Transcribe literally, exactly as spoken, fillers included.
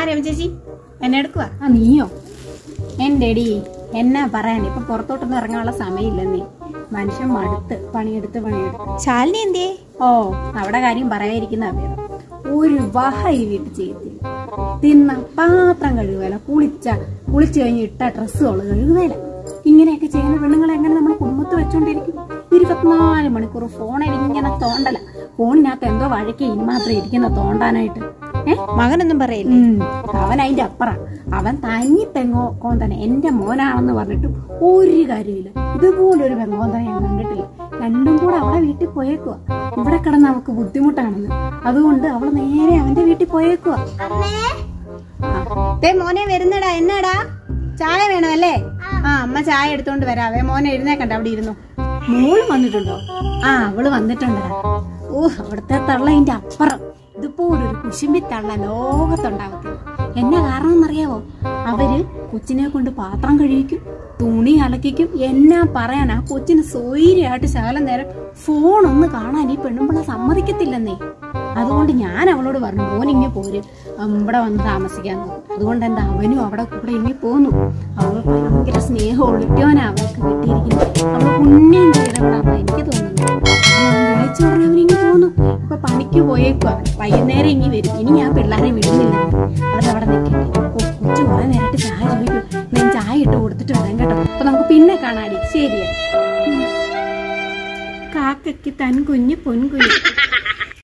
രമ ചേച്ചി എന്നെ എടുക്കുവാ? ആ നീയോ? എന്റെ എടി എന്നാ പറയാൻ, ഇപ്പൊ പുറത്തോട്ടൊന്നും ഇറങ്ങാനുള്ള സമയമില്ലെന്നേ. മനുഷ്യൻ മടുത്ത് പണിയെടുത്ത് പണിയെടുത്ത്. ശാലിനി എന്തേ? ഓ അവിടെ കാര്യം പറയാതിരിക്കുന്ന ഭേദം. ഒരു വഹ ഈ വീട്ടിൽ ചെയ്യത്തില്ല. തിന്ന പാത്രം കഴുകുവേല, കുളിച്ച കുളിച്ചു കഴിഞ്ഞ് ഇട്ട ഡ്രസ്സുകൾ കഴുകുവേല. ഇങ്ങനെയൊക്കെ ചെയ്യുന്ന പെണ്ണുങ്ങളെ എങ്ങനെ നമ്മുടെ കുടുംബത്ത് വെച്ചോണ്ടിരിക്കും? ഇരുപത്തിനാല് മണിക്കൂർ ഫോണിൽ ഇങ്ങനെ തോണ്ടല. ഫോണിനകത്ത് എന്തോ വഴക്കി ഇനി മാത്രം ഇരിക്കുന്ന തോണ്ടാനായിട്ട്. ഏഹ് മകനൊന്നും പറയില്ല. അവൻ അതിന്റെ അപ്പുറം. അവൻ തനി പെങ്ങോ കോന്തനെ എന്റെ മോനാണെന്ന് പറഞ്ഞിട്ട് ഒരു കാര്യമില്ല. ഇതുപോലൊരു പെങ്ങോന്തനെ ഞാൻ കണ്ടിട്ടില്ല. രണ്ടും കൂടെ അവളെ വീട്ടിൽ പോയേക്കുവാ. ഇവിടെ കിടന്ന് അവൾക്ക് ബുദ്ധിമുട്ടാണെന്ന്. അതുകൊണ്ട് അവള് നേരെ അവന്റെ വീട്ടിൽ പോയേക്കുവാ. മോനെ വരുന്നടാ. എന്നാടാ ചായ വേണമല്ലേ? ആ അമ്മ ചായ എടുത്തോണ്ട് വരാവേ. മോനെ എഴുന്നേക്കണ്ട, അവിടെ ഇരുന്നു. മോള് വന്നിട്ടുണ്ടോ? ആ അവള് വന്നിട്ടുണ്ടടാ. ഓ അവിടുത്തെ തള്ള അതിന്റെ അപ്പുറം. ഇതുപോലൊരു കുശുമ്പി തള്ള ലോകത്തുണ്ടാവത്തില്ല. എന്നാ കാരണം എന്നറിയാവോ? അവര് കൊച്ചിനെ കൊണ്ട് പാത്രം കഴിക്കും, തുണി അലക്കിക്കും. എന്നാ പറയാൻ, ആ കൊച്ചിന് സ്വൈര്യമായിട്ട് ശകലം നേരം ഫോണൊന്ന് കാണാൻ ഈ പെണ്ണുമ്പിള്ള സമ്മതിക്കത്തില്ലെന്നേ. അതുകൊണ്ട് ഞാൻ അവളോട് പറഞ്ഞു, മോനിങ്ങി പോര്, ഇവിടെ വന്ന് താമസിക്കാൻ നോക്കും. അതുകൊണ്ട് എന്താ അവനും അവിടെ കൂടെ ഇനി പോന്നു. അവള് ഭയങ്കര സ്നേഹമുള്ള ഇട്ടോനാ അവൾക്ക് കിട്ടിയിരിക്കുന്നത്. അവള് പുണ്യം ചെയ്തവളാന്ന് എനിക്ക് തോന്നുന്നു. വിളിച്ചു പറഞ്ഞവനിങ്ങി പോന്നു. ഇപ്പൊ പണിക്ക് പോയേക്കുവാ. വൈകുന്നേരം ഇനി വരും. ഇനി ഞാൻ പിള്ളേരെ വിടുന്നില്ല. അവരവിടെ നിൽക്കട്ടെ. കൊച്ചു കുറെ നേരിട്ട് ചായ ചോദിക്കും. ഞാൻ ചായ ഇട്ട് കൊടുത്തിട്ട് വരാം കേട്ടോ. അപ്പൊ നമുക്ക് പിന്നെ കാണാടി. ശരിയാ. കാക്കയ്ക്ക് തൻ കുഞ്ഞ് പൊൻകുഞ്ഞ്.